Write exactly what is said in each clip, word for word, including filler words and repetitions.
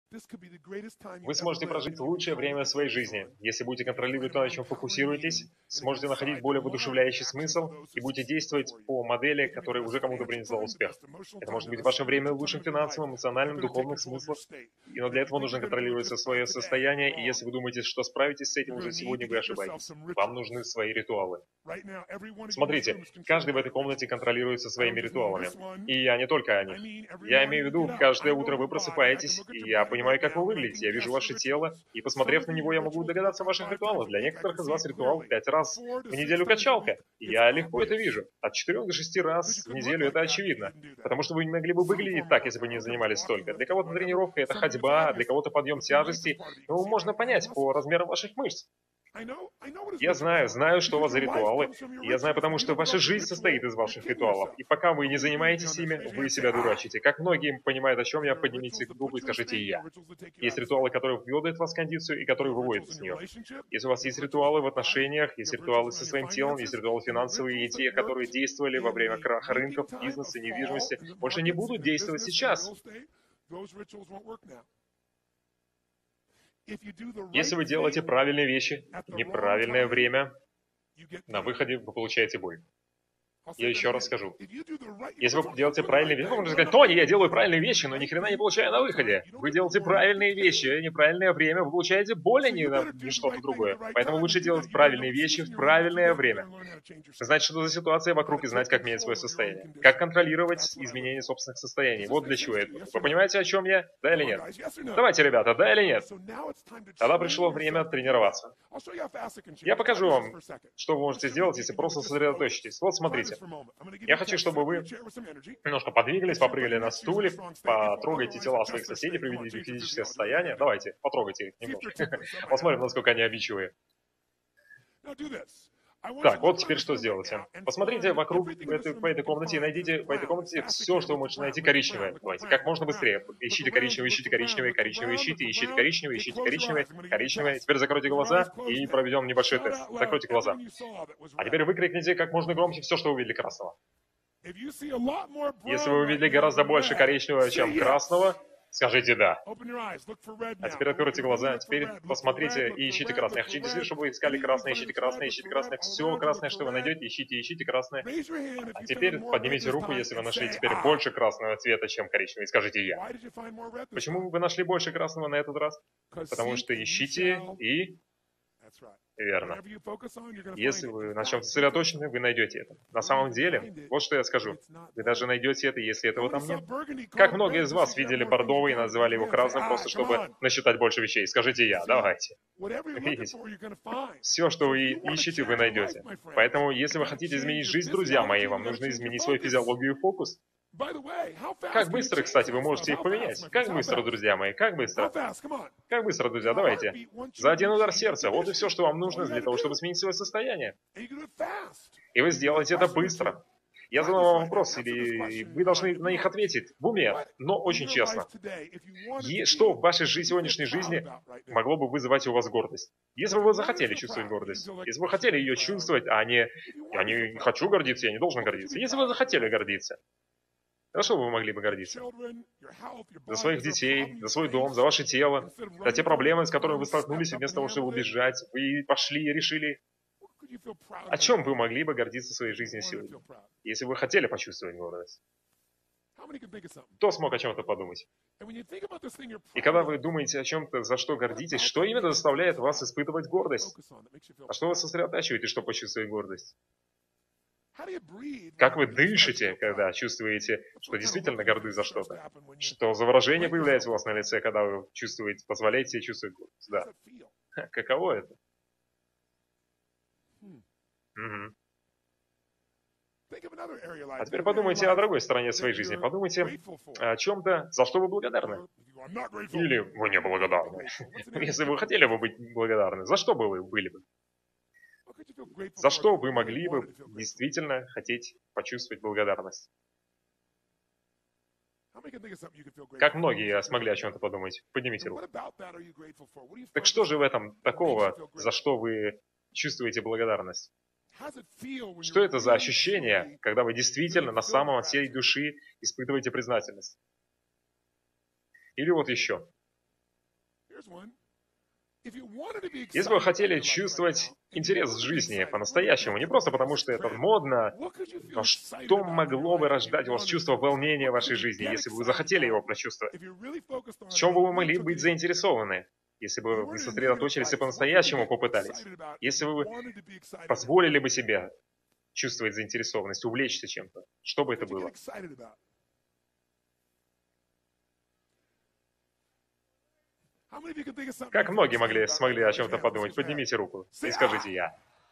Вы сможете прожить лучшее время своей жизни, если будете контролировать то, на чем фокусируетесь, сможете находить более воодушевляющий смысл и будете действовать по модели, которая уже кому-то принесла успех. Это может быть ваше время в лучшем финансовом, эмоциональном, духовном смысле, но для этого нужно контролировать свое состояние, и если вы думаете, что справитесь с этим уже сегодня, вы ошибаетесь. Вам нужны свои ритуалы. Смотрите, каждый в этой комнате контролируется своими ритуалами. И я не только о них. Я имею в виду, каждое утро вы просыпаетесь, и я понимаю, как вы выглядите. Я вижу ваше тело, и посмотрев на него, я могу догадаться о ваших ритуалах. Для некоторых из вас ритуал пять раз в неделю качалка. И я легко это вижу. От четырёх до шести раз в неделю это очевидно. Потому что вы не могли бы выглядеть так, если бы не занимались столько. Для кого-то тренировка это ходьба, для кого-то подъем тяжестей. Ну, можно понять по размерам ваших мышц. Я знаю, знаю, что у вас за ритуалы. И я знаю, потому что ваша жизнь состоит из ваших ритуалов. И пока вы не занимаетесь ими, вы себя дурачите. Как многие понимают, о чем я, поднимите руку и скажите «я». Есть ритуалы, которые вводят вас в кондицию и которые выводят из нее. Если у вас есть ритуалы в отношениях, есть ритуалы со своим телом, есть ритуалы финансовые, и те, которые действовали во время краха рынков, бизнеса, недвижимости, больше не будут действовать сейчас. Если вы делаете правильные вещи в неправильное время, на выходе вы получаете боль. Я еще раз скажу. Если вы делаете правильные вещи, вы можете сказать: Тони, я делаю правильные вещи, но ни хрена не получаю на выходе. Вы делаете правильные вещи в неправильное время, вы получаете боль, а не, не что-то другое. Поэтому лучше делать правильные вещи в правильное время. Знать, что за ситуация вокруг, и знать, как менять свое состояние. Как контролировать изменение собственных состояний. Вот для чего это. Вы понимаете, о чем я? Да или нет? Давайте, ребята, да или нет? Тогда пришло время тренироваться. Я покажу вам, что вы можете сделать, если просто сосредоточитесь. Вот смотрите. Я хочу, чтобы вы немножко подвигались, попрыгали на стуле, потрогайте тела своих соседей, приведите их в физическое состояние. Давайте, потрогайте их немножко. Посмотрим, насколько они обидчивые. Так, вот теперь что сделайте. Посмотрите вокруг этой, по этой комнате и найдите в этой комнате все, что вы можете найти коричневое. Давайте, как можно быстрее. Ищите коричневый, ищите коричневый, коричневый ищите, ищите коричневый, ищите коричневый, коричневый. Теперь закройте глаза и проведем небольшой тест. Закройте глаза. А теперь выкрикните как можно громче все, что вы увидели красного. Если вы увидели гораздо больше коричневого, чем красного, скажите «да». А теперь откройте глаза, теперь посмотрите и ищите красное. Я хочу, чтобы вы искали красное, ищите красное, ищите красное. Все красное, что вы найдете, ищите, ищите красное. А теперь поднимите руку, если вы нашли теперь больше красного цвета, чем коричневый, и скажите «я». Почему вы нашли больше красного на этот раз? Потому что ищите и... Верно. Если вы на чем-то сосредоточены, вы найдете это. На самом деле, вот что я скажу. Вы даже найдете это, если этого там нет. Как много из вас видели бордовый и называли его красным, просто чтобы насчитать больше вещей? Скажите «я», давайте. Видите? Все, что вы ищете, вы найдете. Поэтому, если вы хотите изменить жизнь, друзья мои, вам нужно изменить свою физиологию и фокус. Как быстро, кстати, вы можете их поменять? Как быстро, друзья мои? Как быстро? Как быстро, друзья? Давайте. За один удар сердца. Вот и все, что вам нужно для того, чтобы сменить свое состояние. И вы сделаете это быстро. Я задал вам вопрос, или вы должны на них ответить в уме, но очень честно. И что в вашей жизни, сегодняшней жизни могло бы вызывать у вас гордость? Если бы вы захотели чувствовать гордость, если бы вы хотели ее чувствовать, а не «я не хочу гордиться, я не должен гордиться». Если бы вы захотели гордиться, за что вы могли бы гордиться? За своих детей, за свой дом, за ваше тело, за те проблемы, с которыми вы столкнулись, и вместо того, чтобы убежать, вы пошли и решили. О чем вы могли бы гордиться в своей жизни сегодня, если вы хотели почувствовать гордость? Кто смог о чем-то подумать? И когда вы думаете о чем-то, за что гордитесь, что именно заставляет вас испытывать гордость? А что вы сосредотачиваете, чтобы почувствовать гордость? Как вы дышите, когда чувствуете, что действительно горды за что-то? Что за выражение появляется у вас на лице, когда вы чувствуете, позволяете себе чувствовать гордость? Да. Каково это? Угу. А теперь подумайте о другой стороне своей жизни. Подумайте о чем-то, за что вы благодарны. Или вы не благодарны. Если вы хотели бы быть благодарны, за что бы вы были бы? За что вы могли бы действительно хотеть почувствовать благодарность? Как многие смогли о чем-то подумать? Поднимите руку. Так что же в этом такого, за что вы чувствуете благодарность? Что это за ощущение, когда вы действительно на самом всей души испытываете признательность? Или вот еще. Если бы вы хотели чувствовать интерес в жизни по-настоящему, не просто потому, что это модно, но что могло бы рождать у вас чувство волнения в вашей жизни, если бы вы захотели его прочувствовать? В чем бы вы могли быть заинтересованы, если бы вы сосредоточились и по-настоящему попытались? Если бы вы позволили бы себе чувствовать заинтересованность, увлечься чем-то, что бы это было? Как многие могли, смогли о чем-то подумать? Поднимите руку и скажите «я».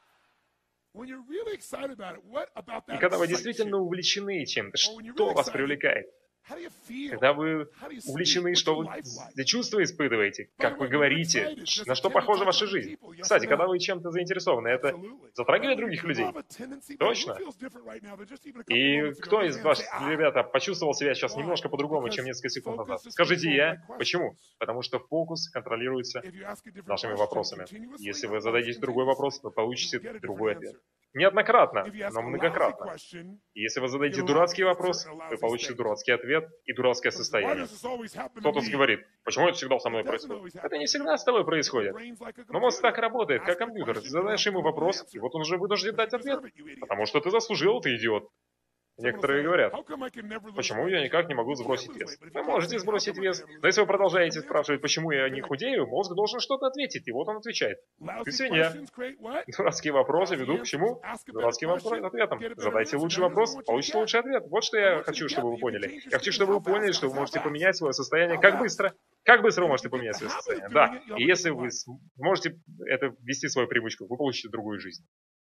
И когда вы действительно увлечены чем-то, что вас привлекает? Когда вы увлечены, что вы за чувства испытываете, как вы говорите, на что похожа ваша жизнь. Кстати, когда вы чем-то заинтересованы, это затрагивает других людей? Точно? И кто из вас, ребята, почувствовал себя сейчас немножко по-другому, чем несколько секунд назад? Скажите «я». Почему? Потому что фокус контролируется нашими вопросами. Если вы зададите другой вопрос, вы получите другой ответ. Неоднократно, но многократно. И если вы зададите дурацкий вопрос, вы получите дурацкий ответ и дурацкое состояние. Кто-то говорит, почему это всегда со мной происходит? Это не всегда с тобой происходит. Но мозг так работает, как компьютер. Ты задаешь ему вопрос, и вот он уже вынужден дать ответ. Потому что ты заслужил, ты идиот. Некоторые говорят, почему я никак не могу сбросить вес? Вы можете сбросить вес, но если вы продолжаете спрашивать, почему я не худею, мозг должен что-то ответить, и вот он отвечает. Ты свинья. Дурацкие вопросы ведут к чему? Дурацким ответам. Задайте лучший вопрос, получите лучший ответ. Вот что я хочу, чтобы вы поняли. Я хочу, чтобы вы поняли, что вы можете поменять свое состояние как быстро. Как быстро вы можете поменять свое состояние? Да. И если вы сможете это ввести в свою привычку, вы получите другую жизнь.